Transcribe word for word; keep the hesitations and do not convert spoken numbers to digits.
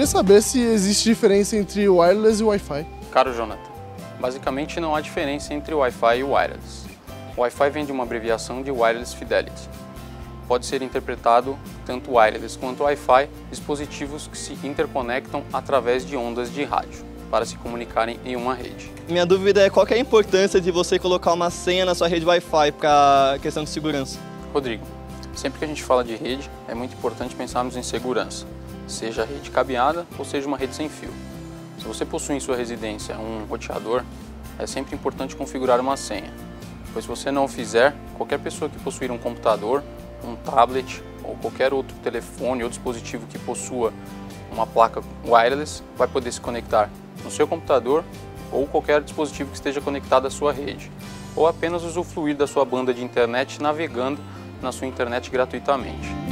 queria saber se existe diferença entre o wireless e o Wi-Fi. Caro Jonathan, basicamente não há diferença entre o Wi-Fi e o wireless. O Wi-Fi vem de uma abreviação de Wireless Fidelity. Pode ser interpretado tanto wireless quanto Wi-Fi, dispositivos que se interconectam através de ondas de rádio para se comunicarem em uma rede. Minha dúvida é qual que é a importância de você colocar uma senha na sua rede Wi-Fi para questão de segurança? Rodrigo, sempre que a gente fala de rede, é muito importante pensarmos em segurança, seja a rede cabeada ou seja uma rede sem fio. Se você possui em sua residência um roteador, é sempre importante configurar uma senha, pois se você não o fizer, qualquer pessoa que possuir um computador, um tablet ou qualquer outro telefone ou dispositivo que possua uma placa wireless vai poder se conectar no seu computador ou qualquer dispositivo que esteja conectado à sua rede, ou apenas usufruir da sua banda de internet navegando na sua internet gratuitamente.